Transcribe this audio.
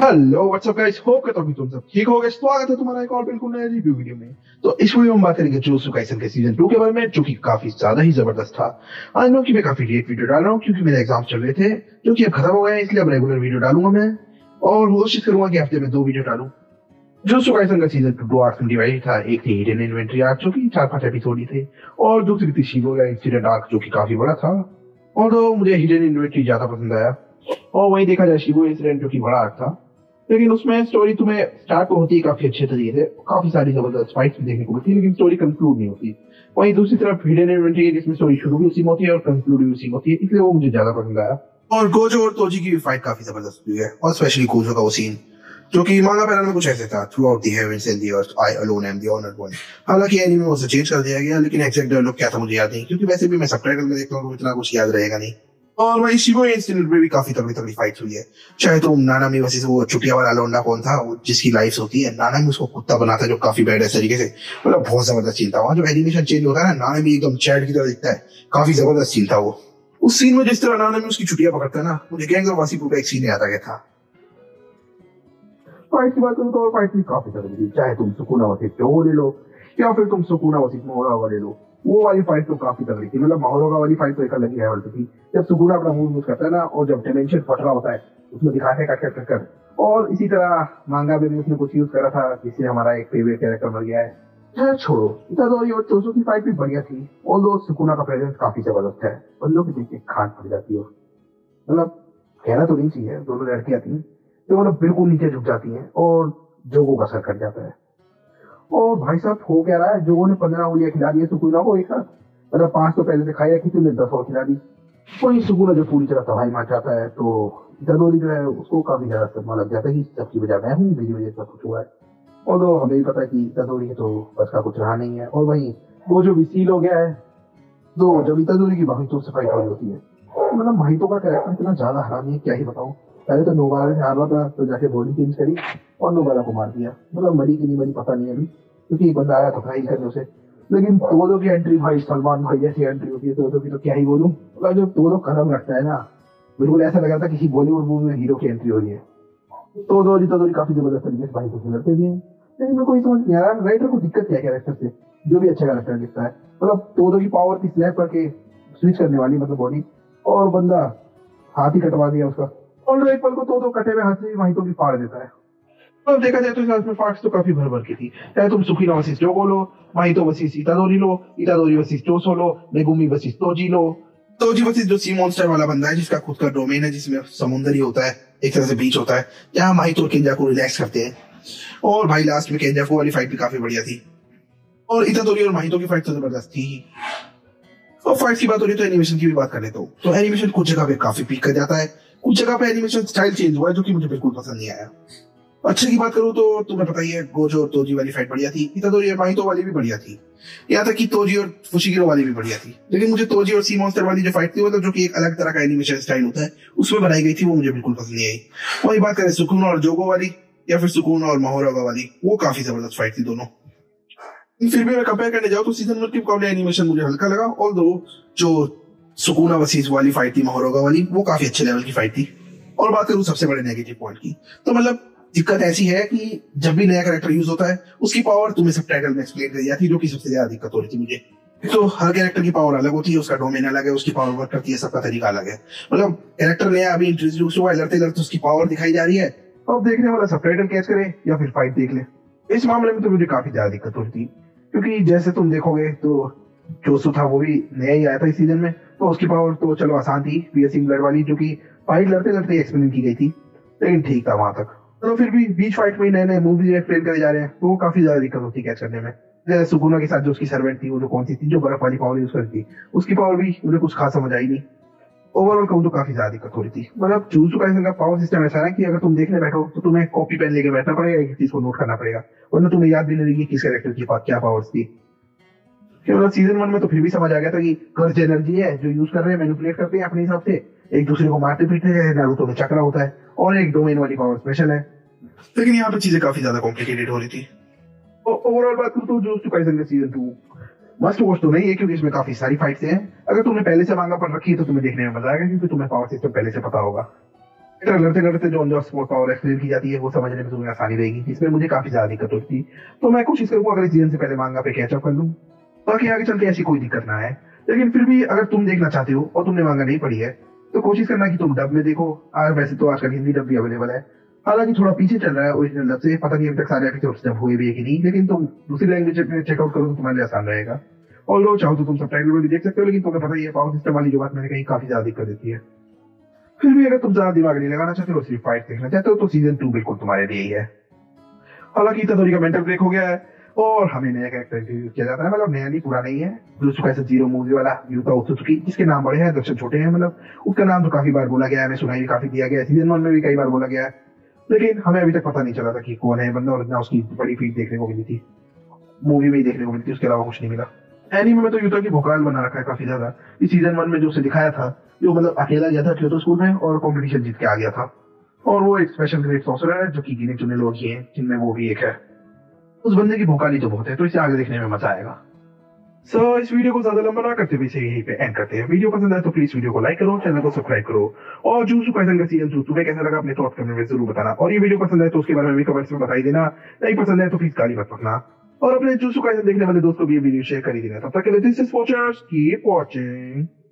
Hello what's up guys, hope करता हूँ कि तुम सब ठीक होगे। स्वागत है तुम्हारा एक और बिल्कुल नए रिव्यू वीडियो में। तो इस वीडियो में बात करेंगे जुजुत्सु काइसन के सीजन 2 के बारे में, जो कि काफी ज्यादा ही जबरदस्त था। आई नो कि मैं काफी लेट वीडियो डाल रहा हूँ क्योंकि मेरे एग्जाम चल रहे थे, जो कि अब खत्म हो गए हैं, इसलिए अब रेगुलर वीडियो डालूंगा मैं और कोशिश करूंगा कि हफ्ते में 2 वीडियो डालूं। जुजुत्सु काइसन का सीजन 2 आर्क्स में डिवाइड था। एक थी हिडन इन्वेंट्री आर्क, जो कि 4-5 एपिसोड ही थे, और दूसरी थी शिबुया इंसिडेंट आर्क, जो कि काफी बड़ा था। और तो मुझे हिडन इन्वेंट्री ज्यादा पसंद आया, और वहीं देखा जाए शिबुया इंसिडेंट, जो कि बड़ा आर्क था, लेकिन उसमें स्टोरी तुम्हें स्टार्ट तो होती है काफी अच्छे तरीके से, काफी सारी जबरदस्त फाइट्स भी देखने को मिलती है, लेकिन स्टोरी कंक्लूड नहीं होती। वहीं दूसरी तरफ हिडन इन्वेंट्री, जिसमें स्टोरी शुरू भी उसी में होती है और कंक्लूड भी उसी में होती है, इसलिए वो मुझे ज्यादा पसंद आया। और गोजो और तोजी की भी फाइट काफी जबरदस्त हुई है, और स्पेशली गोजो का वो सीन, जो कि मांगा पैनल में कुछ ऐसे था: throughout the heavens and the earth I alone am the honoured one. हालांकि एनीमे में उसे चेंज कर दिया गया, लेकिन एग्जैक्ट डायलॉग क्या था मुझे याद नहीं, क्योंकि वैसे भी मैं सबटाइटल में देखता हूँ तो इतना कुछ याद रहेगा नहीं। और वही शिबुया इंसिडेंट में भी काफी तगड़ी तगड़ी फाइट हुई है। चाहे तो नानामी वर्सेस वो चुटिया वाला लौंडा कौन था, वो जिसकी लाइफ होती है, नानामी उसको कुत्ता बनाता है, जो काफी बैड है तरीके से, मतलब बहुत जबरदस्त सीन था। वहां जो एनिमेशन चेंज होता है ना, नानामी एकदम चैट की तरह दिखता है, काफी जबरदस्त सीन था वो। उस सीन में जिस तरह नानामी उसकी चुटिया पकड़ता है ना, मुझे गैंग्स ऑफ वासेपुर का एक सीन याद आ गया था। फाइट की बात करूं तो और फाइट भी काफी तगड़ी थी। चाहे तुम सुकुना वर्सेस जोगो ले लो, या फिर तुम सुकुना वर्सेस मोहोरोगा ले लो, वो वाली फाइट तो काफी तगड़ी थी। मतलब मोहोरोगा वाली फाइट तो एक अलग ही लेवल पे थी। जब सुकुना अपना मूव यूज करता है ना, और जब डायमेंशन फट रहा होता है, उसमें दिखाते हैं कट कर। और इसी तरह मांगा में भी उसने कुछ यूज करा था, जिससे हमारा एक फेवरेट कैरेक्टर मर गया है। खैर छोड़ो, इतादोरी और टोसो की फाइट भी बढ़िया थी, ऑल्दो सुकुना का प्रेजेंस काफी जबरदस्त है। बंदों की देख के खान पड़ जाती है। मतलब कहना तो नहीं चाहिए, दोनों लड़कियां थी जो मतलब बिल्कुल नीचे झुक जाती हैं, और जोगो का सर कट जाता है। और भाई साहब हो क्या रहा है, जोगो ने 15 उंगलियां खिला दी है सुकुना को एक साथ। मतलब 5 तो पहले से खाई रखी थी, उन्हें 10 और खिला दी। वही सुकुना जो पूरी तरह तबाही मच जाता है, तो इतादोरी जो है उसको काफी ज्यादा सदमा लग जाता है कि सबकी वजह मैं हूँ, मेरी वजह सब कुछ हुआ है। और तो हमें भी पता है कि इतादोरी है तो बस का कुछ रहा नहीं है। और वही वो जो भी सील हो गया है, तो जब इतादोरी की माहितो से फाइट होती है, मतलब माहितो का कैरेक्टर इतना ज्यादा हरामी है, क्या ही बताऊं। पहले तो नोबारा से हार रहा था, तो जाके बॉडी चेंज करी और नोबारा को मार दिया। मतलब मरी की नहीं मरी पता नहीं अभी, क्योंकि एक बंदा आया था फाइल करने उसे। लेकिन तोदो की एंट्री, भाई सलमान भाई जैसी एंट्री होती है तोदो की, तो क्या ही बोलूं। मतलब जब तोदो कदम रखता है ना, बिल्कुल ऐसा लगा था किसी बॉलीवुड मूवी में हीरो की एंट्री हो रही है। तोदो काफी जबरदस्त तरीके से भाई को लड़ते भी हैं, लेकिन मेरे को समझ नहीं आ रहा राइटर को दिक्कत क्या है कैरेक्टर से, जो भी अच्छा कैरेक्टर दिखता है। मतलब तोदो की पावर थी स्नैप करके स्विच करने वाली, मतलब बॉडी, और बंदा हाथ ही कटवा दिया उसका। और एक पल को तो कटे हुए हाथ से वहीं तो भी फाड़ देता है। तो देखा जाए तो इस में पार्ट्स तो काफी भर भर की थी। चाहे तुम सुकीना वसीस जोगो लो, माहितो वसीस इतादोरी लो, इतादोरी वसीस टोसो लो, मेगुमी वसीस तोजी लो। तोजी वसीस जो सी मॉन्स्टर वाला बंदा है, जिसका खुद का डोमेन है, जिसमें समुद्र ही होता है, एक तरह से बीच होता है, जहाँ माहितो और केंजा को रिलैक्स करते हैं। और भाई लास्ट में केंजा को वाली फाइट भी काफी बढ़िया थी, और इतादोरी और माहितो की फाइट तो जबरदस्त थी ही। और फाइट की बात हो रही तो एनिमेशन की भी बात कर लेता हूँ। तो एनिमेशन कुछ जगह पे काफी पीक कर जाता है, कुछ जगह पे एनिमेशन स्टाइल चेंज हुआ है, जो कि मुझे बिल्कुल पसंद नहीं आया। अच्छे की बात करूं तो तुम्हें पता ही है, गोजो और तोजी वाली फाइट बढ़िया थी, इतादोरी और माहितो वाली भी बढ़िया थी, यहाँ तक कि तोजी और फुशिगिरो वाली भी बढ़िया थी। लेकिन मुझे तोजी और सी मॉन्स्टर वाली जो फाइट थी, मतलब जो कि एक अलग तरह का एनिमेशन स्टाइल होता है, उसमें बनाई गई थी, वो मुझे बिल्कुल पसंद नहीं आई। वही बात करें सुकुना और जोगो वाली, या फिर सुकुना और मोहोरोगा वाली, वो काफी जबरदस्त फाइट थी दोनों। फिर भी मैं कंपेयर करने जाऊँ तो सीजन 1 के मुकाबले एनिमेशन मुझे हल्का लगा, ऑल्दो जो सुकुना वसीस वाली फाइट थी मोहोरोगा वाली, वो काफी अच्छे लेवल की फाइट थी। और बात करूं सबसे बड़े नेगेटिव पॉइंट की, तो मतलब दिक्कत ऐसी है कि जब भी नया कैरेक्टर यूज होता है, उसकी पावर तुम्हें सब टाइटल में एक्सप्लेन कर जाती है, जो कि सबसे ज्यादा दिक्कत हो रही थी मुझे। तो हर कैरेक्टर की पावर अलग होती है, उसका डोमेन अलग है, उसकी पावर वर्क करती है, सबका तरीका अलग है। मतलब कैरेक्टर नया अभी इंट्रोड्यूस हुआ है, लड़ते लड़ते उसकी पावर दिखाई जा रही है, अब देखने वाला सब टाइटल कैच करे या फिर फाइट देख ले। इस मामले में तो मुझे काफी ज्यादा दिक्कत होती थी, क्योंकि जैसे तुम देखोगे तो जोसु था, वो भी नया ही आया था इस सीजन में, तो उसकी पावर तो चलो आसान थी, पियर्सिंग ब्लड वाली, जो कि फाइट लड़ते लड़ते एक्सप्लेन की गई थी, लेकिन ठीक था वहां तक। तो फिर भी बीच फाइट में नए नए मूव एक्सप्लेन करे जा रहे हैं, तो वो काफी ज्यादा दिक्कत होती है कैच करने में। जैसे सुकुना के साथ जो उसकी सर्वेंट थी, वो जो कौन सी थी, जो बर्फ वाली पावर यूज करती थी, उसकी पावर भी मुझे कुछ खास समझ आई नहीं। ओवरऑल कहूँ तो काफी ज्यादा दिक्कत हो रही थी। मतलब जुजुत्सु काइसन का पावर सिस्टम ऐसा है कि अगर तुम देखने बैठो तो तुम्हें कॉपी पेन लेके बैठना पड़ेगा, एक चीज को नोट करना पड़ेगा, वरना तुम्हें याद भी नहीं रहेगी किस कैरेक्टर की क्या पावर्स थी। मतलब सीजन 1 में तो फिर भी समझ आ गया था कि कर्ज एनर्जी है जो यूज कर रहे हैं, मैनिपुलेट करते हैं अपने हिसाब से, एक दूसरे को मारते पीटते हैं, नारुतो में चक्रा होता है, और एक डोमेन वाली पावर स्पेशल है। लेकिन यहाँ पे चीजें काफी ज्यादा कॉम्प्लिकेटेड हो रही थी। ओवरऑल बात करूँ तो जुजुत्सु काइसन का सीजन 2 मस्ट वॉच तो नहीं है, क्योंकि इसमें काफी सारी फाइट्स हैं। अगर तुमने पहले से मांगा पढ़ रखी है तो तुम्हें देखने में मजा आएगा, क्योंकि तुम्हें पावर सिस्टम पहले से पता होगा। लड़ते लड़ते जो on the spot power explain की जाती है वो समझने में तुम्हें आसानी रहेगी, जिसमें मुझे काफी ज्यादा दिक्कत होती थी। तो मैं कोशिश करूंगा अगले सीजन से पहले मांगा पे कैचअप कर लूं, ताकि आगे चल के ऐसी कोई दिक्कत ना आए। लेकिन फिर भी अगर तुम देखना चाहते हो और तुमने मांगा नहीं पढ़ी है तो कोशिश करना कि तुम डब में देखो। वैसे तो आजकल हिंदी डब भी अवेलेबल है, हालांकि थोड़ा पीछे चल रहा है ओरिजिनल डब से, पता नहीं अभी तक सारे एपिसोड्स डब हुए भी है कि नहीं, लेकिन तुम दूसरी लैंग्वेज में चेकआउट करो तो तुम्हारे लिए आसान रहेगा। और लो चाहो तो तुम सबटाइटल में भी देख सकते हो, लेकिन तुम्हें पता ही है पावर सिस्टम वाली जो बात मैंने कही काफी ज्यादा दिक्कत देती है। फिर भी अगर तुम ज्यादा दिमाग नहीं लगाना चाहते हो, सिर्फ फाइट देखना चाहते हो, तो सीजन 2 बिल्कुल तुम्हारे लिए ही है। हालांकि इतना का मेंटल ब्रेक हो गया है और हमें नया कैरेक्टर इंट्रोड्यूस किया जाता है, मतलब नया नहीं पुराना ही है। जुजुत्सु काइसेन जीरो मूवी वाला युता ओत्सुकी, जिसके नाम बड़े हैं दर्शन छोटे हैं, मतलब उसका नाम तो काफी बार बोला गया है, हमें सुनाई भी काफी दिया गया है, सीजन 1 में भी कई बार बोला गया है, लेकिन हमें अभी तक पता नहीं चला था कि कौन है बंदा, और ना उसकी बड़ी फीट देखने को मिली थी, मूवी में ही देखने को मिली थी, उसके अलावा कुछ नहीं मिला। एनीमे में तो युता की भोकाल बना रखा है काफी ज्यादा। इस सीजन 1 में जो उसे दिखाया था, जो मतलब अकेला गया था क्योतो स्कूल में और कॉम्पिटिशन जीत के आ गया था, और वो एक स्पेशल ग्रेड सॉर्सरर है जो कि गिने चुने लोग ही हैं, जिनमें वो भी एक है। उस बंदे की भोकाली तो बहुत है, तो इसे आगे देखने में मजा आएगा। इस वीडियो को ज्यादा लंबा ना करते हुए इसे यहीं पे एंड करते हैं। वीडियो पसंद आए तो प्लीज वीडियो को लाइक करो, चैनल को सब्सक्राइब करो, और जुजुत्सु काइसेन का सीजन 2 तुम्हें कैसा लगा अपने थॉट कमेंट में जरूर बताना, और ये वीडियो पसंद आए तो उसके बारे में भी कमेंट्स में बता ही देना, नहीं पसंद है तो प्लीज गाली मत बकना, और अपने जुजुत्सु काइसेन देखने वाले दोस्तों को ये वीडियो शेयर कर ही देना। तब तक के लिए this is watchers, keep watching.